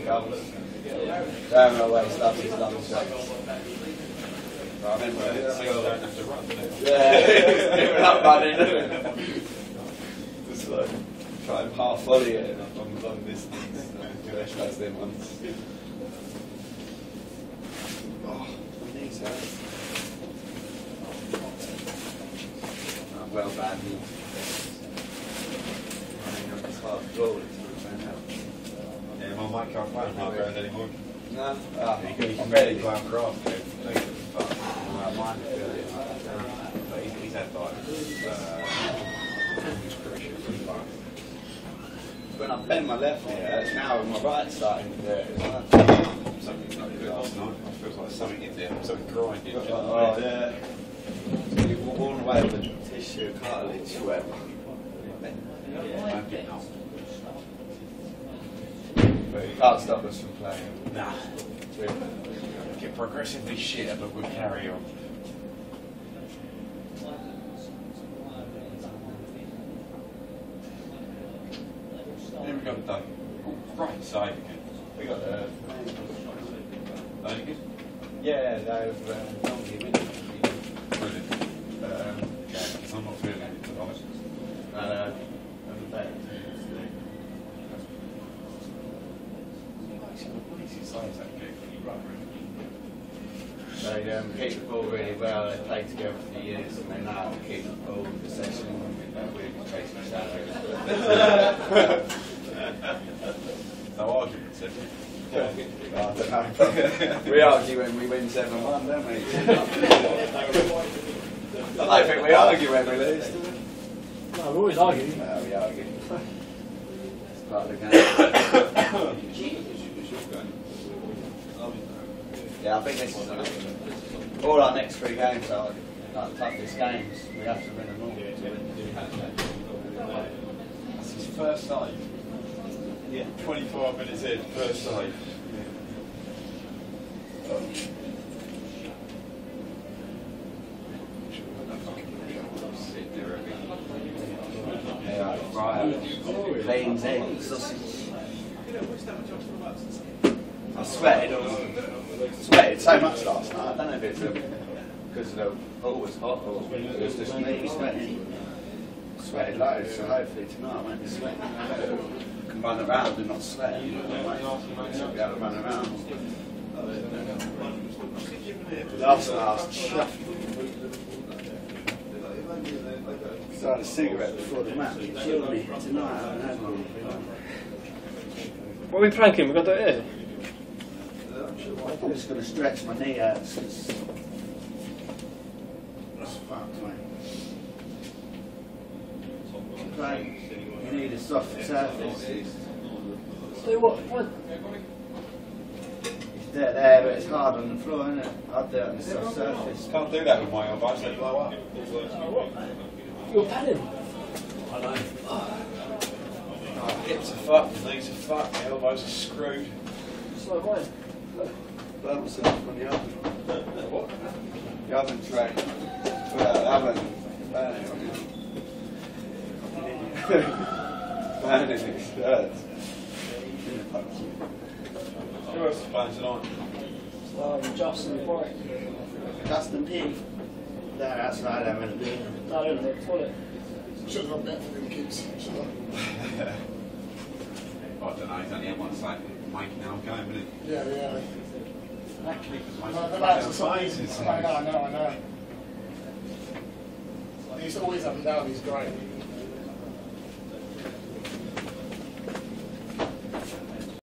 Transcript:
goals. Don't always love his long shots. I remember don't have to run, didn't it? yeah, we're not running. Just like try and half volley it on long distance. Gosh, that's them ones. Oh, my knees hurt. Oh, well badly. It's hard to roll it. Yeah, my mic can't play on hard ground anymore. No? You can barely go out grass, but mine is really he's had like when I bend my left knee, it's now my right starting to do it. something not good last night. It feels like something in there, something grinding. Oh, yeah. So you've worn away with tissue, cartilage, whatever. But you can't stop us from playing. Nah. Get progressively shitter, but we'll carry on. Here we got the day. Right side again. We got the. Only good? Yeah, they've donkey minutes. Brilliant. Yeah, because I'm not feeling it, to be honest. They keep the ball really well, they play together for years and they know how to keep the ball in possession with chasing shadows. No arguments, is I don't know. We argue when we win 7-1, don't we? I don't think we argue when we lose, do we? No, we always argue. No, we argue. It's part of the game. Yeah, I think this is all our next 3 games are like toughest games. We have to win them all. That's his first save. Yeah. 25 minutes in, first save. Yeah, right. Beans, eggs, sausage. I sweated so much last night. I don't know if it's because the ball was hot or it was just me sweating. Sweated loads, so hopefully tonight I won't be sweating. I can run around and not sweat. I should be able to run around. Last night I was chuffed. So I had a cigarette before the match. It killed me. Tonight I haven't had one. What are we planking? We've got to do it here. I'm just going to stretch my knee out. It's fucked, mate. Right. You need a soft surface. Do what? What? It's there, but it's hard on the floor, isn't it? I'd do it on a soft surface. Can't do that with my elbows, they blow up. You're padding. I know. Hips are fucked, knees are fucked, my elbows are screwed. It's like mine. Blow myself on the oven. What? The oven tray. Well, the oven. Burning on the burning explodes. Who else is playing tonight? Justin White. Justin P. They're outside having a beer. No, they're in the toilet. Should have done better for them kids. Should have. I don't know, he's only had one save making our game, isn't it? Yeah. That keeper's No, making the lads are amazing so saves. I know. He's always up and down, he's great.